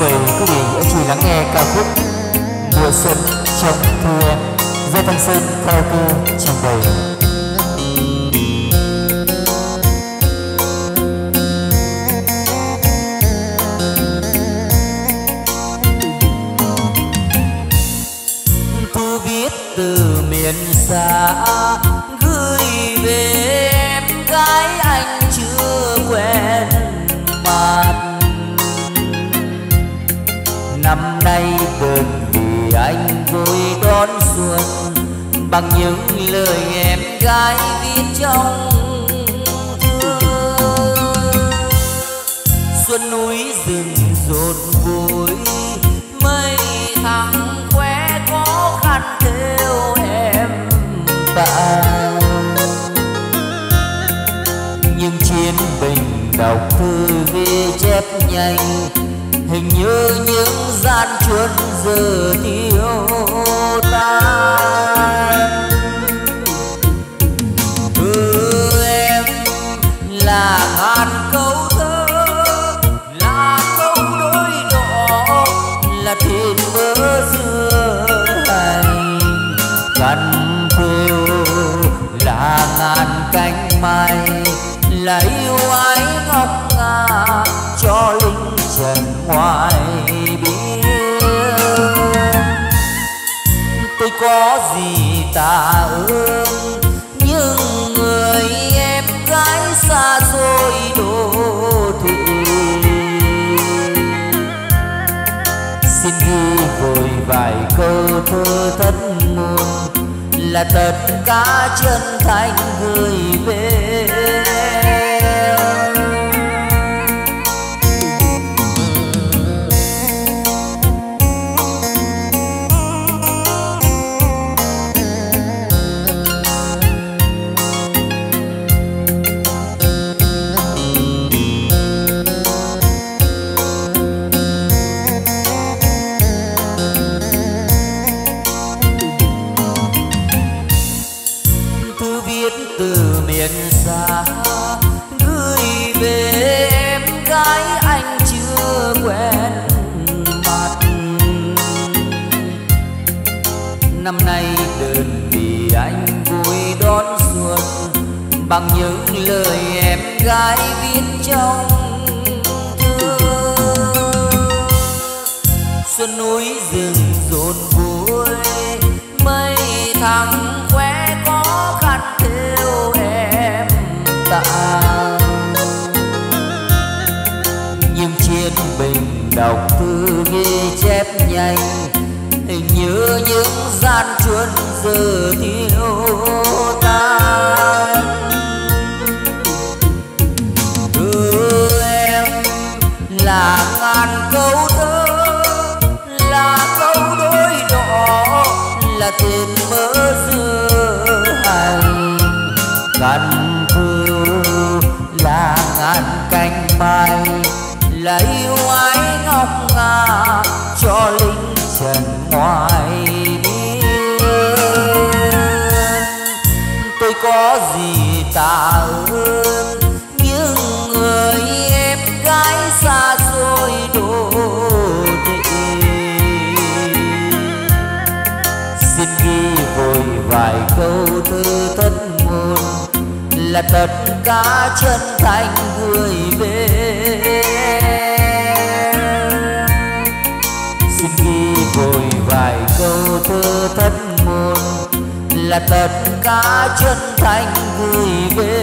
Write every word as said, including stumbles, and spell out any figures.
mời quý vị anh chị lắng nghe ca khúc Mùa xuân trong thu em do Thanh Sơn Karaoke trình bày. Thu viết từ miền xa gửi về em gái anh chưa quen mặt. Năm nay đơn vì anh vui đón xuân bằng những lời em gái viết trong thơ. Xuân núi rừng rộn vui, mây thăng khóe có khăn theo em bạn. Nhưng chiến binh đọc thư ghi chép nhanh, hình như những gian truân giờ thiếu tan. Ừ em là ngàn câu thơ, là câu đối đỏ, là thịt mơ dưa hành. Căn thêu là ngàn cánh mai, là yêu ái ngọc ngà cho linh trần ngoài biên. Tôi có gì tạ ơn nhưng người em gái xa xôi đô thị. Xin ghi vội vài câu thơ thất ngôn, là tất cả chân thành gửi về. Từ miền xa gửi về em gái anh chưa quen mặt. Năm nay đơn vì anh vui đón xuân bằng những lời em gái viết trong thơ. Xuân núi rừng rộn vui, mây thăng khóe có khăn theo em tàn. Nhưng chiến binh đọc thư ghi chép nhanh, hình như những gian truân giờ thiếu tan. Ừ em là ngàn câu thơ, là câu đối đỏ, là tiền mơ dưa hành. Căn thư là ngàn cánh mai, là yêu ái ngọc ngà cho linh trần ngoài biên. Tôi có gì tạ ơn nhưng người em gái xa xôi đô thị. Xin ghi vội vài câu thơ thất ngôn, là tất cả chân thành gửi về. Xin ghi vội vài câu thơ thất ngôn, là tất cả chân thành gửi về.